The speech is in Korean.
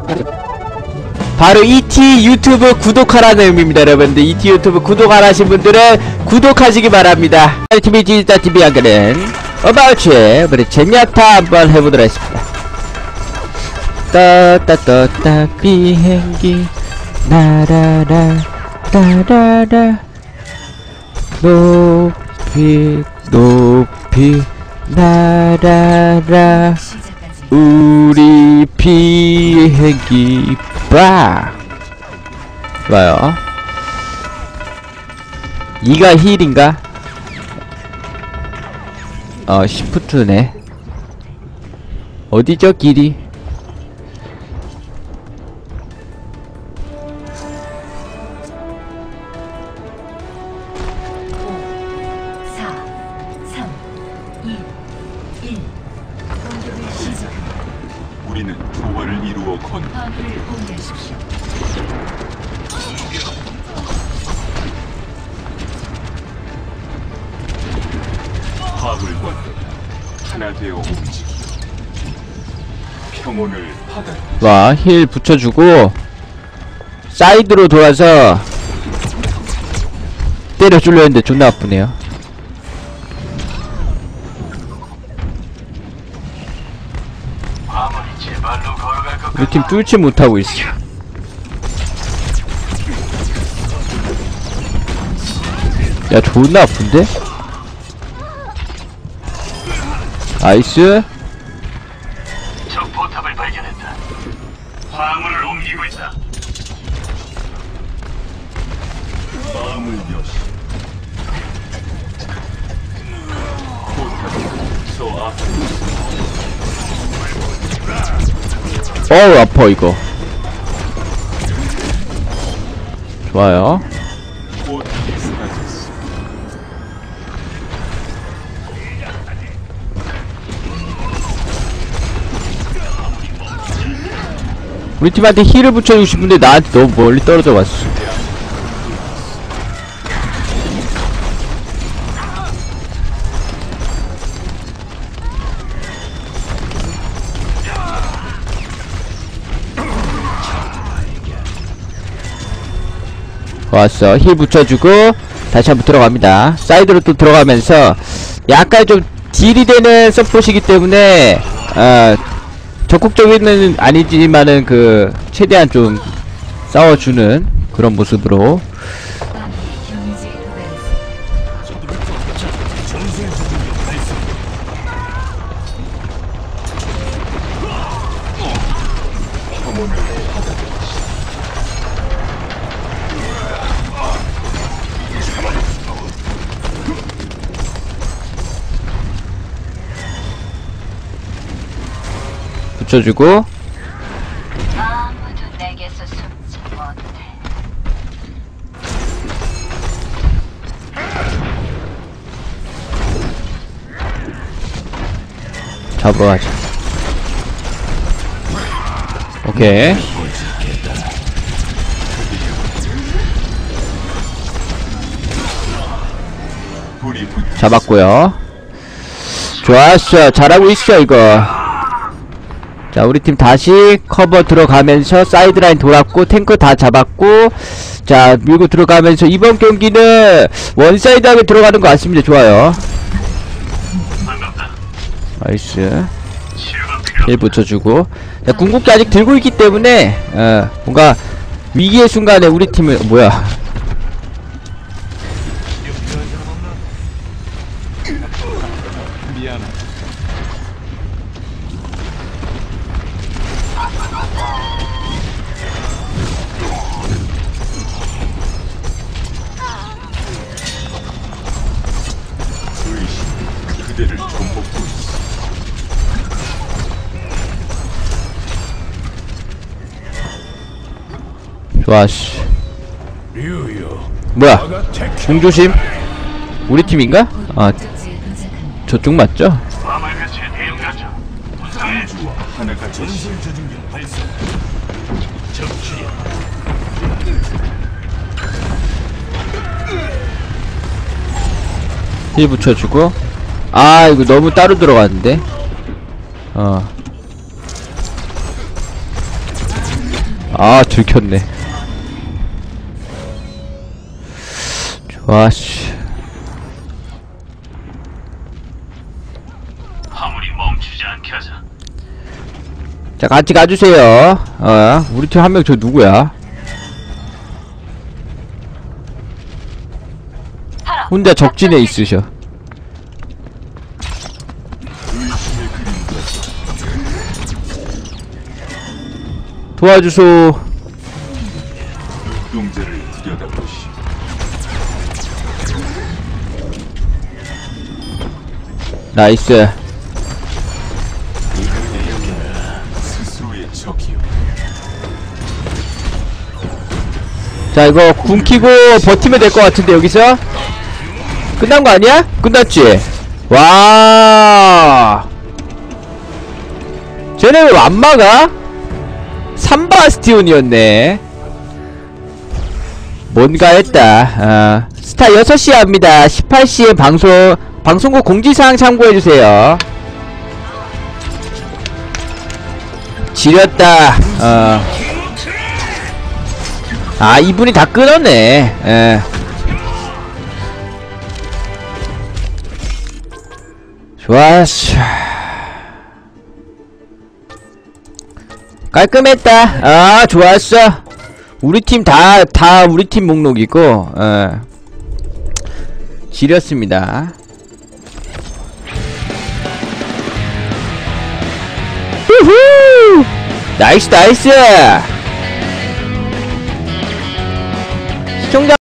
바로 ET 유튜브 구독하라는 의미입니다. 여러분들 ET 유튜브 구독 안 하신 분들은 구독하시기 바랍니다. TV 디지털 TV 하기는 어바웃의 우리 제냐타 한번 해보도록 하겠습니다. 떴다 비행기 나라라 나라라 높이 높이 나라라 우리 비행기 빠 좋아요. 이가 힐인가? 시프트네. 어디죠 길이? 우리는 조화를 이루어 건너를 공개하십시오. 화물과 하나 되어 움직이 평온을 받아. 와, 힐 붙여주고 사이드로 돌아서 때려주려 했는데 존나 아프네요. 우리 팀 뚫지 못하고 있어. 야, 존나 아픈데? 나이스. 적 포탑을 발견했다. 화물을 옮기고 있다. 마음을 여시. 포탑이 저 앞에. 어우 아파 이거. 좋아요. 우리 팀한테 힐을 붙여주고 싶은데 나한테 너무 멀리 떨어져 왔어. 왔어. 힐 붙여주고 다시 한번 들어갑니다. 사이드로 또 들어가면서 약간 좀 딜이 되는 서폿이기 때문에 적극적인은 아니지만은 그 최대한 좀 싸워주는 그런 모습으로. 붙여주고 아무도 내게서 숨지 못해. 잡으러 가자. 오케이. 잡았고요. 좋았어. 잘하고 있어 이거. 자, 우리 팀 다시 커버 들어가면서 사이드라인 돌았고 탱커 다 잡았고, 자 밀고 들어가면서 이번 경기는 원사이드하게 들어가는 것 같습니다. 좋아요. 나이스. 힐 붙여주고. 자, 궁극기 아직 들고 있기 때문에 뭔가 위기의 순간에 우리 팀을 뭐야 그대를 좀 먹고 있어. 좋아씨. 뭐야 공조심. 우리 팀인가? 아 저쪽 맞죠? 힐 붙여주고. 아 이거 너무 따로 들어갔는데. 아, 들켰네. 좋았어. 화물이 멈추지 않게 하자. 자, 같이 가주세요. 우리 팀 한 명 저 누구야? 혼자 적진에 있으셔. 도와주소. 눈동자를 들여다보시. 나이스. 스스로의 적이요. 자, 이거 궁 키고 버티면 될 것 같은데, 여기서? 끝난 거 아니야? 끝났지? 와. 쟤네 왜 안 막아? 삼바스티온이었네. 뭔가 했다. 스타 6시에 합니다. 18시에 방송국 공지사항 참고해주세요. 지렸다. 아, 이분이 다 끊었네. 좋았어. 깔끔했다. 아, 좋았어. 우리 팀 다 우리 팀 목록이고, 지렸습니다. 후후! 나이스, 나이스! 시청자